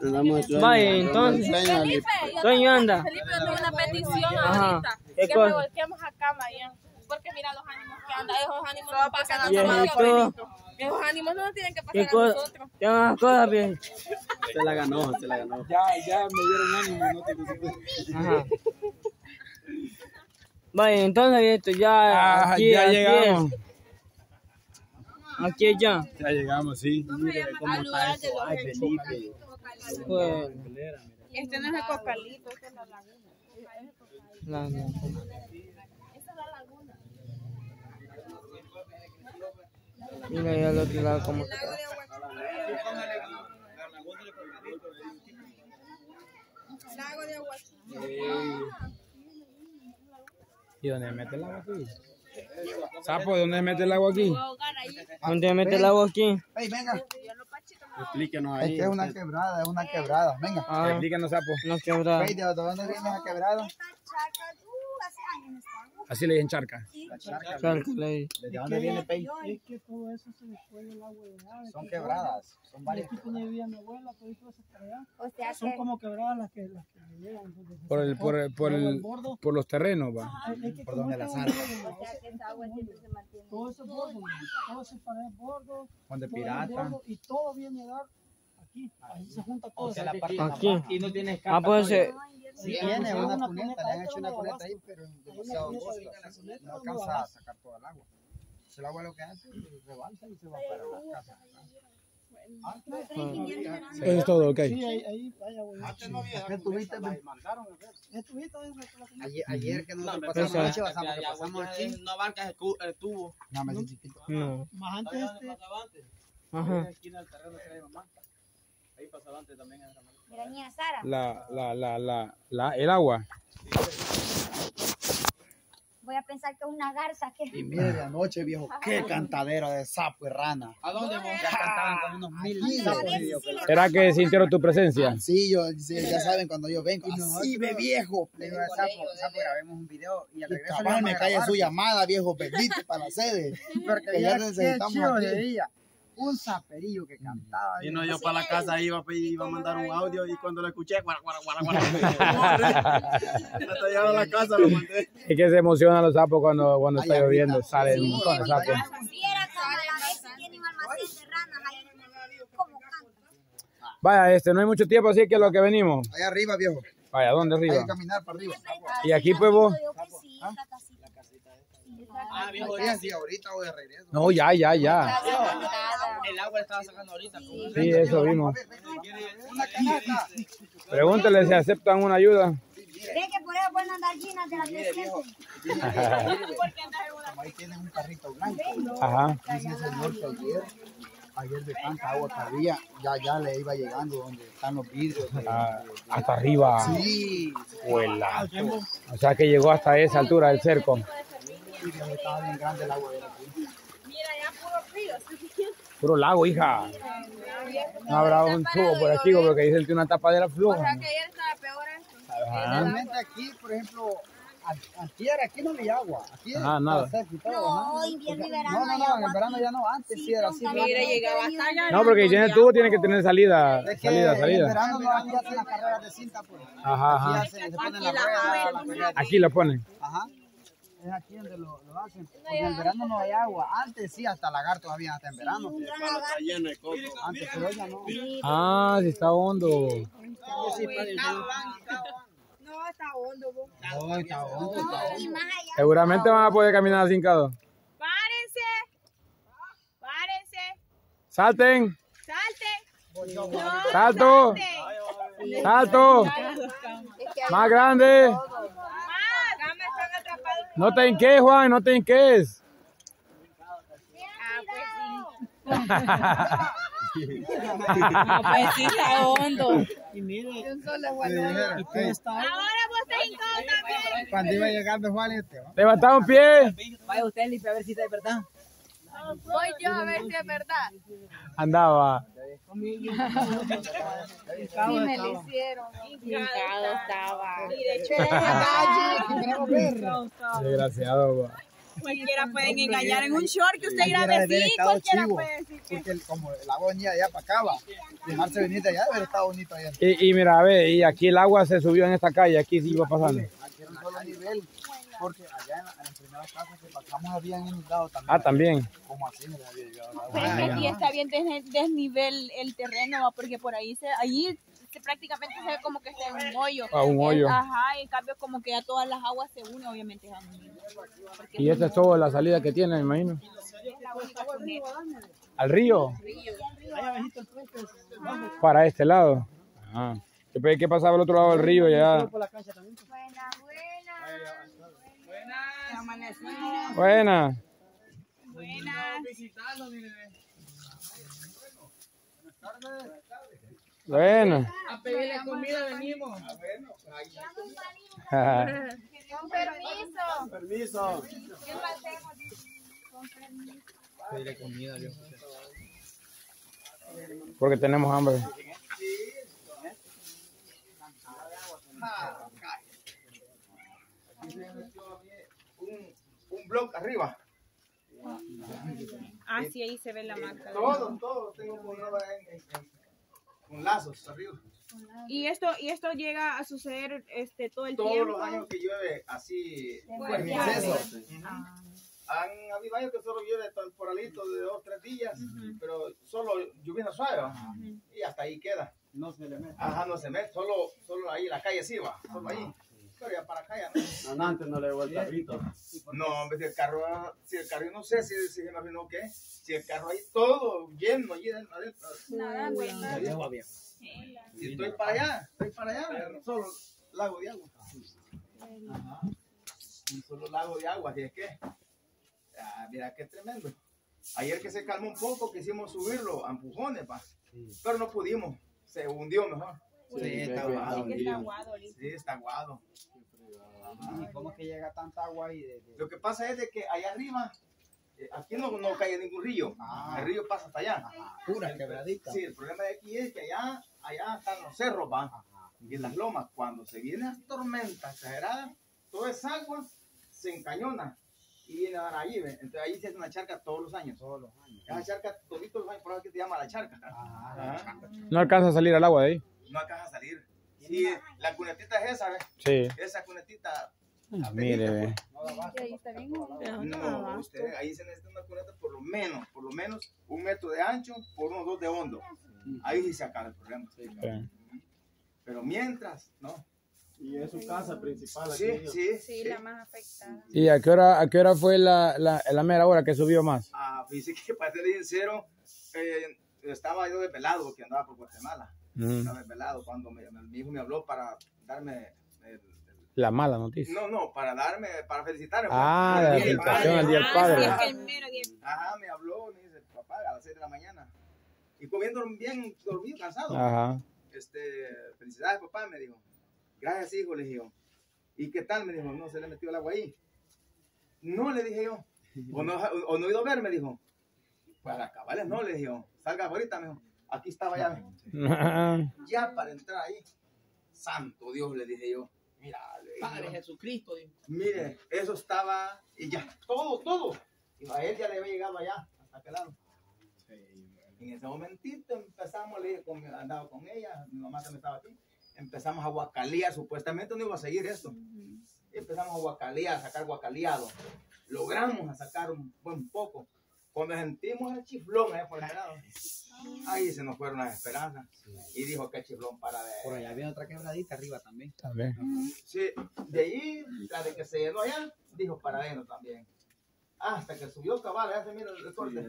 Vaya, entonces. Sueño anda. Felipe, yo tengo una petición Ajá. ahorita. ¿Qué Que cosa? me volquemos a cama ya. Porque mira los ánimos que andan. Esos ánimos no pasan a Viejito. nosotros. Esos ánimos no nos tienen que ¿Qué pasar a cosa? nosotros. ¿Qué más cosas, viejito? Se la ganó, se la ganó. Ya me dieron ánimo, no te preocupes. Ajá. Vaya, entonces, viejito, ya. Aquí, ya aquí llegamos. es. Aquí es ya. Ya llegamos, sí. Al lugar de los Ay, Felipe. Pues. Este no es el cocalito, este es la laguna. La, la. Mira ya al otro lado cómo está. Lago de agua. ¿Y dónde mete el agua aquí? Sapo, ¿dónde mete el agua aquí? ¿Dónde mete el agua aquí? Ey, venga. Explíquenos Es ahí. que es una quebrada, es una quebrada. Venga. Ah, Explícanos, Sapo. no quebra. Ey, ¿de dónde viene esa quebrada? Así le dicen charca. La charca. Cálcula ahí. ¿De dónde viene Pey? Es que todo eso se después del agua de nada. Son quebradas. Son varias Aquí quebradas. tenía vivía mi abuela, todo eso para allá. O sea Son que como quebradas las que llegan. Por los terrenos, va. Por donde las armas. o sea que esa agua siempre se mantiene. Todo ese bordo, todo ese pared bordo, Donde todo el pirata. bordo, y todo viene a dar aquí. Ahí se junta todo. Aquí. Y no tiene Ah, pues Sí, tiene una cuneta, le han hecho una cuneta ahí, pero demasiado bosque. No alcanza a sacar toda el agua. El agua lo que hace es rebalsa y se va para las casas. Eso es todo, ok. Sí, ahí agua. ¿Qué tuviste? Ayer que nosotros Esa. pasamos noche, pasamos aquí. No abarca el tubo. No, me chiquito. no. Más antes Ajá. Ahí pasaba antes también. Mira, niña Sara, El agua. voy a pensar que es una garza que... Y mire de anoche, viejo, qué cantadero de sapo y rana. ¿A dónde vos? Ya cantaban con unos 1000 sapos. ¿Será que sintieron tu presencia? Sí, ya saben cuando yo vengo. Así ve viejo. Le digo a Sapo, grabemos un video y al regreso cabal me cae su llamada, viejo, bendito para la sede. Porque ya necesitamos aquí. Un saperillo que cantaba. Y no, yo para la casa iba a mandar un audio y cuando lo escuché, guara. Hasta llegar a la casa lo mandé. Es que se emocionan los sapos cuando está lloviendo. Salen un montón de sapos. Si era cámara, ese tiene un almacén de ranas ahí. ¿Cómo canta? Vaya, no hay mucho tiempo, así que lo que venimos. Allá arriba, viejo. Vaya, ¿dónde Hay arriba? que caminar para arriba. Y aquí, pues, vos. Yo que sí, la casita. Viejo, Sí, ahorita voy de regreso. No, ya. el agua la estaba sacando ahorita. Sí, eso vimos. Una canasta. Pregúntale si aceptan una ayuda. Ve que por eso pueden andar llenas de la 300. Ahí tienen un carrito blanco. Ajá. Dice el señor que ayer de tanta agua que había, ya le iba llegando donde están los vidrios. Hasta arriba. Sí. Huela. O sea que llegó hasta esa altura del cerco. Sí, estaba bien grande el agua de aquí. Mira, ya puro río. Puro lago, hija. No habrá un tubo por aquí, porque dicen que una tapadera O floja. sea que ayer estaba peor esto. Realmente aquí, por ejemplo, aquí no había agua. Aquí nada. No, invierno y verano. No, en el verano ya no, antes sí era así. Mira, llegaba hasta allá. No, porque si tiene tubo tiene que tener salida. Es que en el Salida. verano no hacen las carreras de cinta, pues. Ajá. Aquí se ponen las ruedas. Aquí lo ponen. Ajá. Es aquí donde lo hacen. Porque en el verano no hay agua. Antes sí, hasta lagartos había hasta en verano. Está lleno de coco. Antes, pero ya no. Ah, sí está hondo. No, está hondo, vos. No, está hondo. Y más allá. Seguramente van a poder caminar sin cado. Párense. Párense. Salten. Salte. Salto. Salto. Más grande. Más. Ya me están atrapados. No te enques, Juan, no te enques. Pues sí, está hondo. Y mire, Ahora vos te hincado también. Cuando iba llegando Juan, Levanta un pie. Vaya usted, Lipe, a ver si está de verdad. Voy yo a ver si es verdad. Andaba. Sí, me lo hicieron. Hincado estaba. Desgraciado, va. Cualquiera pueden engañar en un short que usted irá a decir, cualquiera puede decir que... Porque como el agua venía de allá para acá, va. Dejarse venir de allá, debe haber estado bonito allá. Y mira, a ver, y aquí el agua se subió en esta calle, aquí sí iba pasando. Aquí era un solo nivel, porque allá en las primeras casas que pasamos habían inundado también. Ah, también. Como así me había llegado el agua. Pero es que aquí está bien desnivel el terreno, ¿va? Porque por ahí prácticamente se ve como que está en un hoyo. Ah, un hoyo. Ajá, en cambio como que ya todas las aguas se unen, obviamente es un Y esta es toda la salida que tiene, me imagino. ¿Al río? Para este lado. Ah. ¿Qué pasaba al otro lado del río ya? Buena. Bueno. A pedirle comida venimos. Con permiso. Permiso. ¿Qué pasemos? Con permiso. Pedirle comida, Dios. Porque tenemos hambre. Un blog arriba. Ah, sí, ahí se ve la marca. Todo tengo con lazos arriba. ¿Y esto llega a suceder todo el Todos tiempo? los años que llueve así Pues, en ya. exceso. Ah. Han habido años que solo llueve temporalito de 2 o 3 días, pero solo lluvia suave, ¿va? Y hasta ahí queda. No se le mete. Ajá, no se mete, solo ahí la calle sí va, solo ahí. Pero ya para acá ya no. No, antes no le devuelve el carrito. No, hombre, si el carro, yo no sé si se imaginó que, si el carro ahí todo lleno, allí adentro. Si estoy para allá, solo lago de agua. Ajá. Un solo lago de agua, así es que, mira qué tremendo. Ayer que se calmó un poco, quisimos subirlo a empujones, pa. Pero no pudimos, se hundió mejor. Sí, está aguado. Es que está aguado ahorita. Sí, está aguado. ¿Y cómo es que llega tanta agua ahí? Lo que pasa es de que allá arriba, aquí no cae ningún río. El río pasa hasta allá. Pura quebradita. Sí, el problema de aquí es que allá están los cerros, va. Y en las lomas, cuando se viene la tormenta exagerada, toda esa agua se encañona y viene a dar allí. ¿Ve? Entonces ahí se hace una charca todos los años. Esa charca toditos los años, por eso que se llama la charca. No alcanza a salir al agua de ahí. No alcanza a salir. Sí, la cunetita es esa, ¿ves? Sí. Esa cunetita. Mire, ve. Ahí está bien. No, usted, ahí se necesita una cuneta por lo menos 1 metro de ancho por unos 2 de hondo. Ahí sí se acaba el problema. Sí. Pero mientras, ¿no? Y es su casa principal aquí. Sí, la más afectada. ¿Y a qué hora fue la mera hora que subió más? Fíjese que para ser sincero, estaba yo desvelado porque andaba por Guatemala. Estaba desvelado cuando mi hijo me habló para darme la mala noticia. No, para felicitarme. La felicitación al Día del Padre. Ajá, me habló, me dice, papá, a las 6 de la mañana. Y comiendo bien dormido, cansado. Ajá. Felicidades, papá, me dijo. Gracias, hijo, le dije yo. ¿Y qué tal? Me dijo, no se le metió el agua ahí. No, le dije yo. O no he ido a ver, me dijo. Para cabales, no, le dije yo. Salga ahorita, me dijo. Aquí estaba ya. Ya para entrar ahí. Santo Dios, le dije yo. Mira, Padre Jesucristo, dijo. mire, eso estaba, y ya, todo. Y a él ya le había llegado allá, hasta aquel lado. En ese momentito empezamos, le dije, andaba con ella, mi mamá también estaba aquí, empezamos a guacalear, supuestamente no iba a seguir esto. Y empezamos a guacalear, a sacar guacaleado. Logramos a sacar un buen poco. Cuando sentimos el chiflón allá por el lado, ahí se nos fueron las esperanzas. Y dijo que chiflón para de... Por allá había otra quebradita arriba también. También. Sí, de ahí, la de que se llenó allá, dijo para adentro también. Hasta que subió cabal, ya se mira el corte.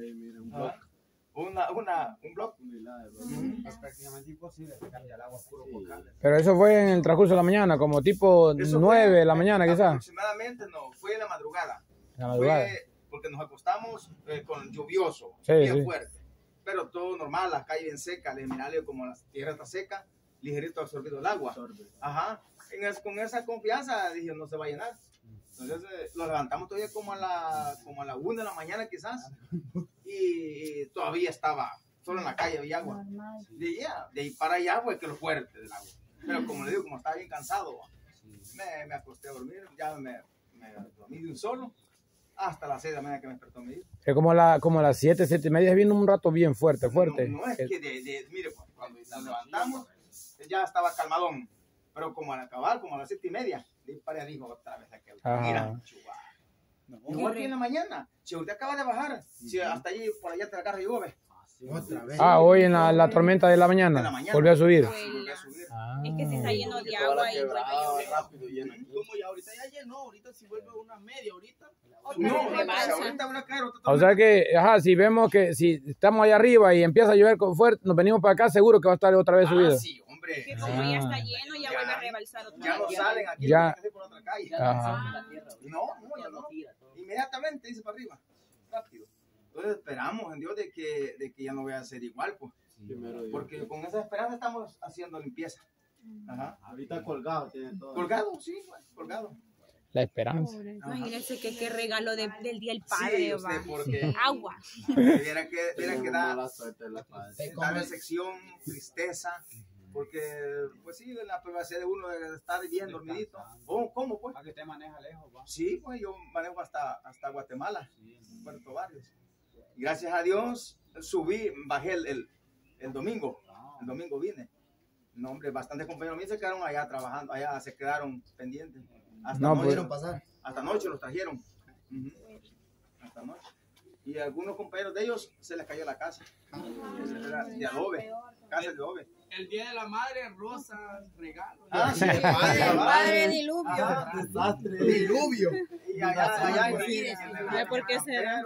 Un bloque. Es prácticamente imposible sacarle al agua puro vocal. Pero eso fue en el transcurso de la mañana, como tipo Eso 9 fue de la mañana quizás. Aproximadamente no, fue en la madrugada. En la madrugada. Fue porque nos acostamos con lluvioso, Sí, bien sí. fuerte. Pero todo normal, la calle bien seca, minerales como la tierra está seca, ligerito absorbido el agua. Ajá. Con esa confianza dije, no se va a llenar. Entonces lo levantamos todavía como a la 1 de la mañana quizás. Y todavía estaba solo en la calle, había agua. De ahí para allá fue que lo fuerte del agua. Pero como le digo, como estaba bien cansado, me acosté a dormir, ya me dormí de un solo. hasta las 6 de la mañana que me despertó mi hijo. Es como a las 7, 7:30 vino un rato bien fuerte. No es que, mire, pues, cuando nos levantamos, ya estaba calmadón. Pero como al acabar, como a las 7:30, dispara dijo otra vez aquel. Mira, chuba. No, aquí en la mañana. Si usted acaba de bajar, si hasta allí, por allá te la carro llueve. Otra vez. Hoy en la tormenta de la mañana. Volvió a subir. Es que se está lleno de agua y vuelve a llover. Rápido lleno. Como ya ahorita ya llenó, ahorita si vuelve una media ahorita. Ahorita van a caer otra. O sea que, si vemos que si estamos allá arriba y empieza a llover con fuerte, nos venimos para acá, seguro que va a estar otra vez subido. Sí, hombre. Que como ya está lleno, ya vuelve a rebalsar otra vez. Ya no salen aquí, ya. Por otra calle. No, ya no. Inmediatamente dice para arriba. Rápido. Entonces esperamos en Dios de que ya no vaya a ser igual, pues. Porque con esa esperanza estamos haciendo limpieza. Ajá. Ahorita colgado tiene todo. Colgado, sí, colgado. La esperanza. Imagínense que qué regalo del Día del Padre, sí, usted, porque agua. Viera que da decepción, tristeza, porque pues sí, en la privacidad de uno de estar bien dormidito. ¿Cómo pues? ¿A que usted maneja lejos? ¿Va? Sí, pues yo manejo hasta Guatemala, Puerto Barrios. Y gracias a Dios bajé el domingo. El domingo vine. No, hombre, bastantes compañeros míos se quedaron allá trabajando, allá se quedaron pendientes. Hasta no pudieron pasar. Hasta noche los trajeron. Hasta noche. Y algunos compañeros de ellos se les cayó la casa. De adobe. Casa de adobe. El Día de la Madre, rosas, regalos. Sí, el padre diluvio. Diluvio. Y allá ¿Por qué será?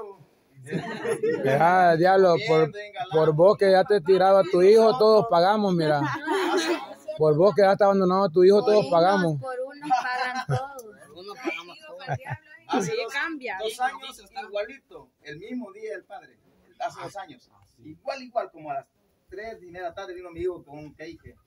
Diablo, por vos que ya te tiraba a tu hijo, todos pagamos, mira. Por vos que ya te abandonado a tu hijo, todos pagamos. Por unos pagan todos. Unos pagamos todos. Hace cambia. 2 años, igualito, el mismo día del padre, hace 2 años. Igual, como a las 3 de la tarde vino mi hijo con un cake.